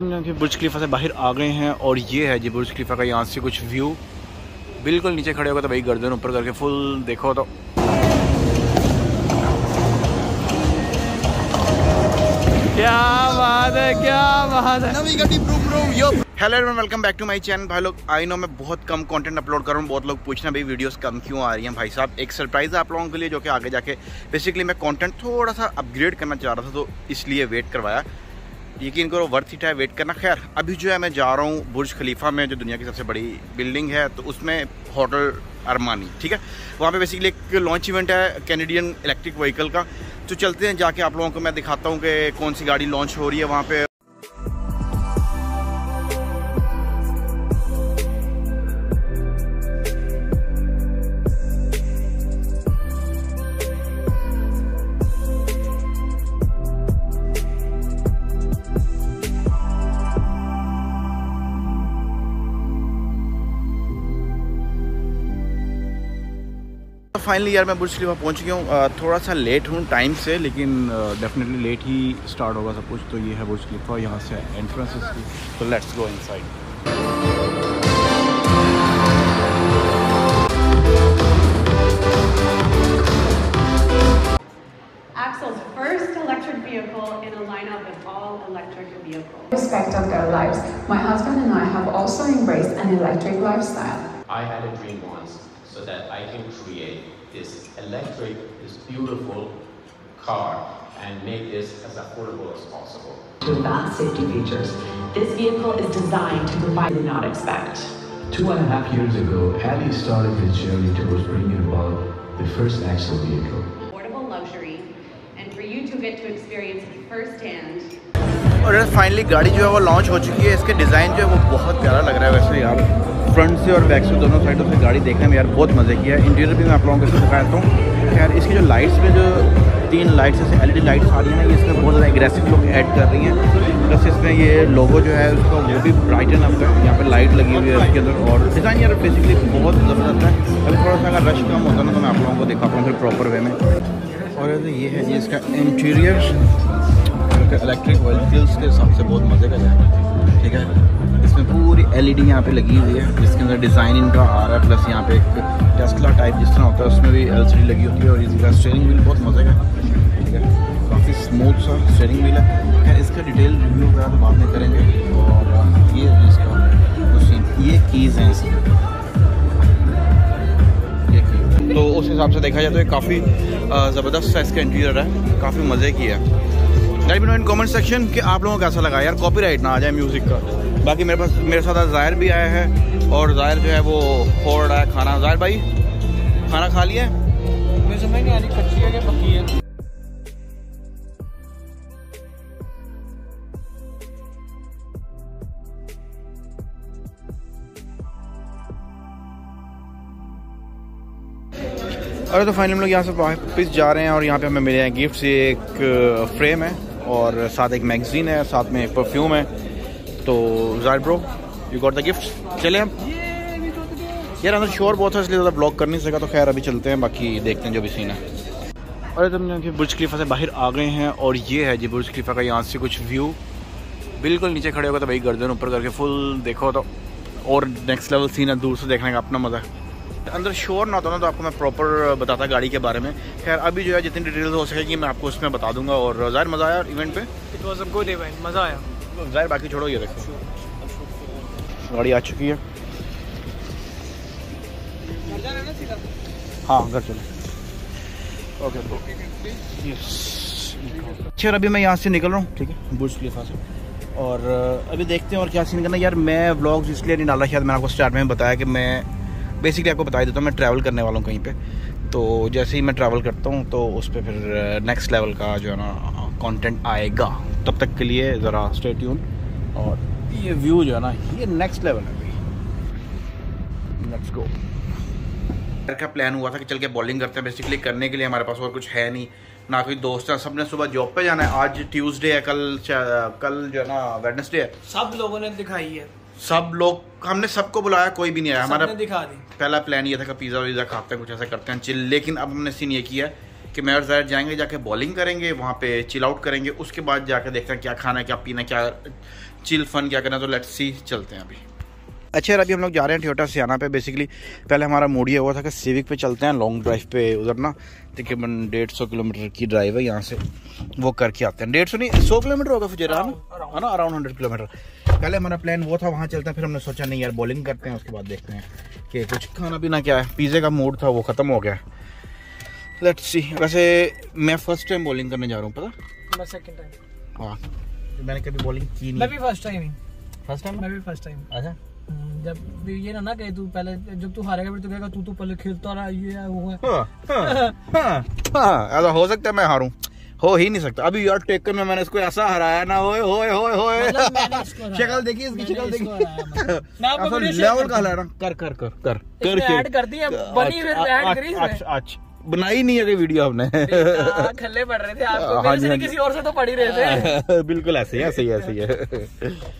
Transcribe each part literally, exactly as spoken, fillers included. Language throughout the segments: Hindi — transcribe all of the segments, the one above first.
बुर्ज खलीफा से बाहर आ गए हैं और ये है जी बुर्ज खलीफा का यहाँ से कुछ व्यू। बिल्कुल नीचे खड़े होगा तो भाई गर्दन ऊपर करके फुल देखो तो क्या बात है, क्या बात है। नवी गड्डी vroom vroom yo. Hello everyone, welcome back to my channel. भाई लोग आई नो मैं बहुत कम कंटेंट अपलोड कर रहा हूँ। बहुत लोग पूछना भाई वीडियोस कम क्यों आ रही हैं। भाई साहब एक सरप्राइज़ है आप लोगों के लिए जो कि आगे जाके बेसिकली मैं कंटेंट थोड़ा सा अपग्रेड करना चाह रहा था तो इसलिए वेट करवाया। यकीन करो वर्थ इट है वेट करना। खैर अभी जो है मैं जा रहा हूँ बुर्ज खलीफा में जो दुनिया की सबसे बड़ी बिल्डिंग है तो उसमें होटल अरमानी, ठीक है, वहाँ पे बेसिकली एक लॉन्च इवेंट है कैनेडियन इलेक्ट्रिक व्हीकल का। तो चलते हैं जाके आप लोगों को मैं दिखाता हूँ कि कौन सी गाड़ी लॉन्च हो रही है वहाँ पे। फाइनली यार मैं बुर्ज खलीफा पहुंच गया हूँ। थोड़ा सा लेट हूँ टाइम से, लेकिन डेफिनेटली लेट ही स्टार्ट होगा सब कुछ। तो ये है बुर्ज खलीफा, यहाँ से एंट्रेंस इसकी। तो let's go inside. Axel's first electric vehicle in a lineup of all electric vehicles. Respect of their lives. My husband and I have also embraced an electric lifestyle. I had a dream once so that I can create this electric, this beautiful car and make this as affordable as possible. To advanced safety features, this vehicle is designed to provide did not expect. Two and a half years ago, Ali started his journey towards bringing about the first Axel vehicle. Affordable luxury, and for you to get to experience it firsthand. और फाइनली गाड़ी जो है वो लॉन्च हो चुकी है। इसके डिज़ाइन जो है वो बहुत प्यारा लग रहा है वैसे यार। फ्रंट से और बैक से दोनों साइडों से गाड़ी देखने में यार बहुत मज़े की है। इंटीरियर भी मैं आप लोगों को दिखाता हूँ। यार इसकी जो लाइट्स में जो तीन लाइट्स जैसे एलईडी लाइट्स आ रही हैं ना, ये इसमें बहुत ज़्यादा एग्रेसिव लुक ऐड कर रही हैं। प्लस इसमें ये लोगो जो है उसका वो भी ब्राइटन अप है। यहाँ पे लाइट लगी हुई है इसके अंदर और डिज़ाइन यार बेसिकली बहुत ज़बरदस्त है। अभी थोड़ा सा अगर रश कम होता ना तो मैं आप लोगों को दिखाता हूँ फिर प्रॉपर वे में। और ये है जी इसका इंटीरियर इलेक्ट्रिक व्हीकल्स के हिसाब से बहुत मज़े का है, ठीक है। इसमें पूरी एलईडी यहाँ पे लगी हुई है जिसके अंदर डिज़ाइन इनका आ रहा है। प्लस यहाँ पे एक टेस्ला टाइप जिस तरह होता है उसमें भी एलसीडी लगी होती है। और इसका स्टीयरिंग व्हील बहुत मज़े का, ठीक है, काफ़ी स्मूथ सा स्टीयरिंग व्हील है। खैर इसका डिटेल रिव्यू वगैरह तो बाद में करेंगे। और ये इसका सीन, ये कीज़ हैं इसकी, ये की। तो उस हिसाब से देखा जाए तो ये काफ़ी ज़बरदस्त सा इसका इंटीरियर है, काफ़ी मज़े की है। Let me know in comment section कि आप लोगों को कैसा लगा यार। कॉपीराइट ना आ जाए म्यूज़िक का। बाकी मेरे पास मेरे साथ ज़ाहिर भी आया है और ज़ाहिर जो है वो फोड़ रहा है खाना। ज़ाहिर भाई खाना खा लिया? मुझे समझ नहीं आ रही कच्ची है कि पक्की है। अरे तो फाइनली हम लोग यहाँ से वापस जा रहे हैं और यहाँ पे हमें मिले हैं गिफ्ट। एक फ्रेम है और साथ एक मैगजीन है, साथ में एक परफ्यूम है। तो Zahir bro you got the gift. चले हम यार अंदर शोर बहुत है इसलिए ज़्यादा ब्लॉग कर नहीं सका। तो खैर अभी चलते हैं, बाकी देखते हैं जो भी सीन है। अरे तो हम बुर्ज खलीफा से बाहर आ गए हैं और ये है जी बुर्ज खलीफा का यहाँ से कुछ व्यू। बिल्कुल नीचे खड़े होगा तो भाई गर्दन ऊपर करके फुल देखो तो और नेक्स्ट लेवल सीन है। दूर से देखने का अपना मज़ा है। अंदर शोर ना होता ना तो आपको मैं प्रॉपर बताता गाड़ी के बारे में। खैर अभी जो है जितनी डिटेल्स हो सकेगी मैं आपको उसमें बता दूंगा। और ज़ाहिर मज़ा आया इवेंट पे। It was a good event, मज़ा आया ज़ाहिर। बाकी छोड़ो, ये देखो गाड़ी आ चुकी है। हाँ घर चलो। ओके तो यस खैर अभी मैं यहाँ से निकल रहा हूँ, ठीक है, बुर्ज खलीफा से। और अभी देखते हैं और क्या सीन करना। यार मैं व्लॉग्स इसलिए नहीं डाला, शायद मैंने आपको स्टार्ट में बताया कि मैं बेसिकली आपको बता देता हूँ मैं ट्रैवल करने वाला हूँ कहीं पे। तो जैसे ही मैं ट्रैवल करता हूँ तो उस पर फिर नेक्स्ट लेवल का जो है ना कंटेंट आएगा। तब तक के लिए ज़रा स्टे ट्यून। और ये व्यू जो है ना ये नेक्स्ट लेवल है। Let's go. का प्लान हुआ था कि चल के बॉलिंग करते हैं। बेसिकली करने के लिए हमारे पास और कुछ है नहीं, ना कोई दोस्त है। सबने सुबह जॉब पे जाना है। आज ट्यूसडे है, कल कल जो है ना वेडनेसडे है। सब लोगों ने दिखाई है, सब लोग हमने सबको बुलाया, कोई भी नहीं आया। हमारा दिखा दी। पहला प्लान ये था कि पिज़्ज़ा वीज़ा खाते हैं, कुछ ऐसा करते हैं चिल। लेकिन अब हमने सीन ये किया कि मैं और ज़ाहिर जाएंगे, जाके बॉलिंग करेंगे, वहाँ पे चिल आउट करेंगे, उसके बाद जाके देखते हैं क्या खाना है, क्या पीना, क्या चिल फन क्या करना। तो लेट्स सी, चलते हैं अभी। अच्छा यार, अभी हम लोग जा रहे हैं टोयोटा सियाना पे। बेसिकली पहले हमारा मूड ये हुआ था कि सिविक पे चलते हैं, लॉन्ग ड्राइव पे उधर ना तकरीबन डेढ़ सौ किलोमीटर की ड्राइव है यहाँ से, वो करके आते हैं। डेढ़ सौ नहीं, सौ किलोमीटर होगा फुजेरा है ना, अराउंड हंड्रेड किलोमीटर। पहले हमारा प्लान वो था, वहाँ चलते हैं। फिर हमने सोचा नहीं यार, बॉलिंग करते हैं, उसके बाद देखते हैं कि कुछ खाना पीना क्या है। पिज़्ज़े का मूड था, वो ख़त्म हो गया। Let's see. वैसे मैं फर्स्ट टाइम बॉलिंग करने जा रहा हूँ, पता? मैं सेकंड टाइम। हाँ, मैंने कभी बॉलिंग की नहीं। मैं भी फर्स्ट टाइम ही। First time? मैं भी फर्स्ट टाइम। अच्छा, जब ये ना ना कहे तू पहले, जब तू हारेगा फिर तू कहेगा तू तो पहले खेलता रहा, ये है वो है। हाँ, हाँ, हाँ, हाँ, ऐसा हो सकता है मैं हारूं, हो ही नहीं सकता। अभी यार टेकन में मैंने इसको ऐसा हराया ना, होए होए होए होए। शक्ल देखिए इसकी, शक्ल देखिए, लेवल का हरा। कर कर कर कर कर ऐड कर दी है, बनी फिर ऐड करी इसमें। अच्छा अच्छा, बनाई नहीं है वीडियो हमने। खल्ले पड़ रहे थे आपको, हाँ मेरे से किसी और से तो पड़ ही रहे थे। बिल्कुल ऐसे ही, ऐसे ही, ऐसे ही है।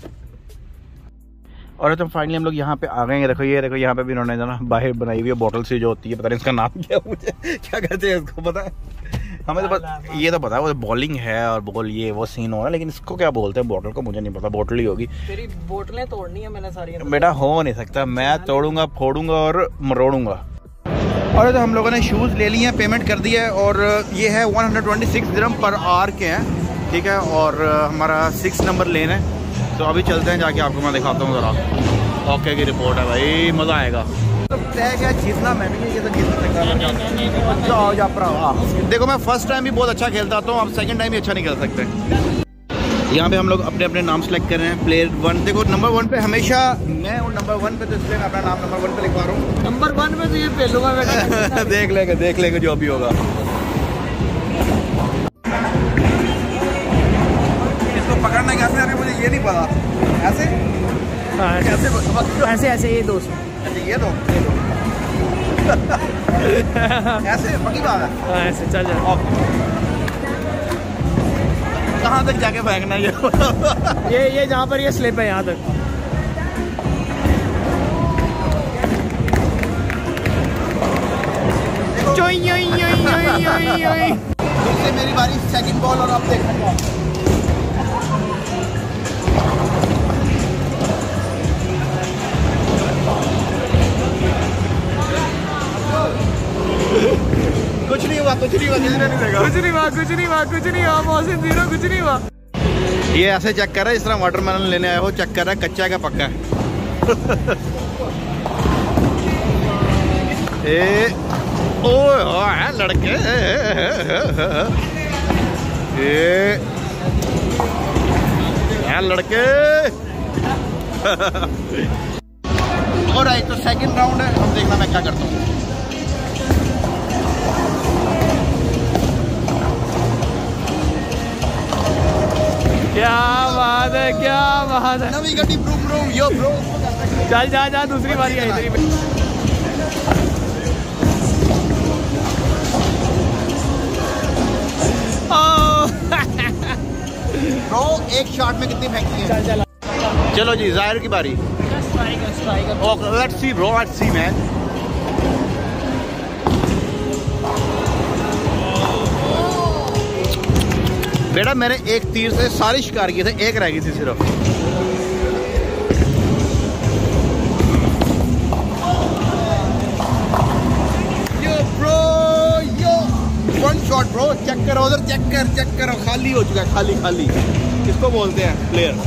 और तो फाइनली हम लोग यहाँ पे आ गए हैं। देखो ये देखो, यहाँ पे भी इन्होंने ना बाहर बनाई हुई है बॉटल सी जो होती है, पता नहीं इसका नाम क्या, मुझे क्या कहते हैं इसको पता है? हमें तो पता, ये तो पता है वो बॉलिंग है और बॉल ये वो सीन हो रहा है, लेकिन इसको क्या बोलते हैं बॉटल को मुझे नहीं पता। बॉटल ही होगी। तेरी बोतलें तोड़नी है मैंने सारी। बेटा हो नहीं सकता, मैं तोड़ूंगा, फोड़ूंगा और मरोड़ूंगा। और तो हम लोगों ने शूज़ ले लिए हैं, पेमेंट कर दिया है, और ये है one hundred twenty six dirham per hour के हैं, ठीक है। और हमारा सिक्स नंबर लेन है, तो अभी चलते हैं, जाके आपको मैं दिखाता हूँ ज़रा। ओके की रिपोर्ट है भाई, मज़ा आएगा। तो तय क्या जीतना, मैं भी ये तो जीत सकता। जाओ जा पर। देखो मैं फर्स्ट टाइम भी बहुत अच्छा खेलता हूँ, अब सेकंड टाइम भी अच्छा नहीं खेल सकते। यहाँ पे हम लोग अपने अपने नाम सेलेक्ट कर रहे हैं। प्लेयर वन, देखो नंबर वन पे हमेशा मैं हूँ, नंबर वन पे, तो इसलिए मैं अपना नाम नंबर वन पे लिखवा रहा हूँ। नंबर वन पे तो ये पहलूंगा बेटा। देख लेंगे, देख लेंगे जो भी होगा। इसको पकड़ना कैसे है मुझे ये नहीं पता। ऐसे कैसे? ऐसे ऐसे ये दोस्त, अच्छा ये दो ऐसे पक्की बात है। ऐसे चल जा। कहाँ तक जाके फेंकना ये? ये ये जहाँ पर ये स्लिप है यहाँ तक। फिर मेरी बारी, सेकंड बॉल, और अब देखना। कुछ नहीं हुआ, कुछ नहीं हुआ, किसी ने नहीं देखा। कुछ नहीं हुआ, कुछ नहीं हुआ, कुछ नहीं हुआ, मोहसिन जीरो, कुछ नहीं हुआ। ये ऐसे चेक कर रहा है, इस तरह वाटरमेलन लेने आया हो, चेक कर रहा है कच्चा का पक्का है। ए ओ है लड़के, ए है लड़के। और आई तो सेकंड राउंड है, अब देखना मैं क्या करता हूँ। क्या बात है, क्या बात है। नवी गड्डी ब्रो ब्रो यो ब्रो। चल जा जा, दूसरी बारी आई तेरी। ब्रो एक शॉट में कितनी फेंकती है? चल चल। चलो जी, ज़ाहिर की बारी। Okay let's see bro, let's see man. बेटा मैंने एक तीर से सारे शिकार किए थे, एक रह गई थी सिर्फ। Yo bro yo, one shot bro. Check करो उधर, चेक कर, चेक करो, खाली हो चुका है, खाली खाली। किसको बोलते हैं प्लेयर?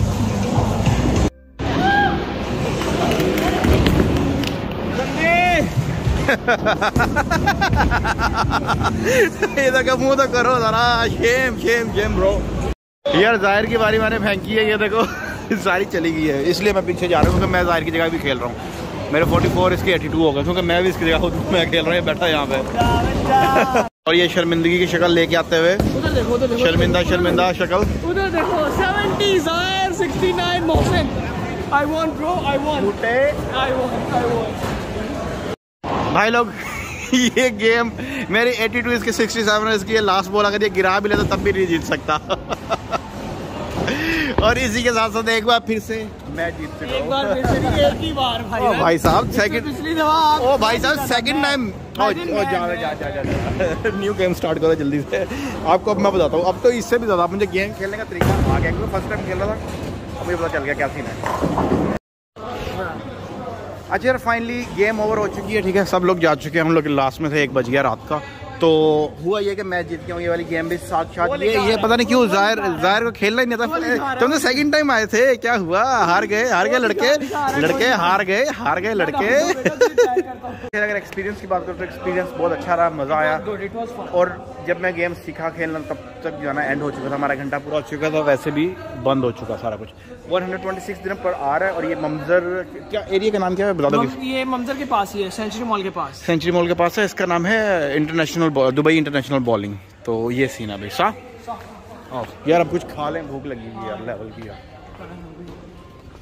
इधर का मुंह तो करो जरा, शेम शेम शेम ब्रो। यार जाहिर की बारी मैंने फेंकी है, ये देखो सारी चली गई है, इसलिए मैं पीछे जा रहा हूँ, क्योंकि मैं जाहिर की जगह भी खेल रहा हूँ। मेरे चौवालीस इसके बयासी हो गए, क्योंकि मैं भी इसकी जगह हूँ, मैं खेल रहा हूँ बैठा यहाँ पे। और ये शर्मिंदगी की शक्ल लेके आते हुए, उधर देखो, उधर देखो, शर्मिंदा शर्मिंदा शक्ल। उधर देखो, सत्तर ज़ाहिर, उनहत्तर Mohsin. I want bro, I want. I want, I want. भाई लोग ये गेम मेरी बयासी इसकी सड़सठ है, इसकी ये लास्ट बॉल अगर ये गिरा भी ले तो तब भी नहीं जीत सकता। और इसी के साथ साथ एक बार फिर से मैं जीत चुका हूं। एक बार फिर से नहीं, एक ही बार भाई। ओ भाई साहब सेकंड पिछली दफा ओ भाई साहब सेकंड टाइम ओ जा जा जा जा न्यू गेम स्टार्ट करो जल्दी से। आपको अब मैं बताता हूँ, अब तो इससे भी ज़्यादा मुझे गेम खेलने का तरीका आ गया, क्योंकि फर्स्ट टाइम खेल रहा था, अब मुझे पता चल गया क्या सीन है। अच्छा यार फाइनली गेम ओवर हो चुकी है, ठीक है, सब लोग जा चुके हैं, हम लोग लास्ट में से एक बज गया रात का। तो हुआ ये कि मैं जीत गया हूँ ये वाली गेम भी साथ साथ। ये ये पता नहीं क्यों जाहिर जाहिर को खेलना ही नहीं था। तुम तो सेकंड टाइम आए थे, क्या हुआ? हार गए हार गए लड़के लड़के हार गए हार गए लड़के। अगर एक्सपीरियंस की बात करूँ तो एक्सपीरियंस बहुत अच्छा रहा, मज़ा आया। और जब मैं गेम सीखा खेलना तब तक जो है ना एंड हो चुका था, हमारा घंटा पूरा हो चुका था, वैसे भी बंद हो चुका सारा कुछ। एक सौ छब्बीस दिन पर आ रहा है। और ये ममजर क्या एरिया का नाम क्या है बता दो? ये ममजर के पास ही है, सेंचुरी मॉल के पास। सेंचुरी मॉल के पास है, इसका नाम है इंटरनेशनल दुबई इंटरनेशनल बॉलिंग। तो ये सीन है भाई सा। यार अब कुछ खा लें, भूख लगी हुई है यार लेवल की यार।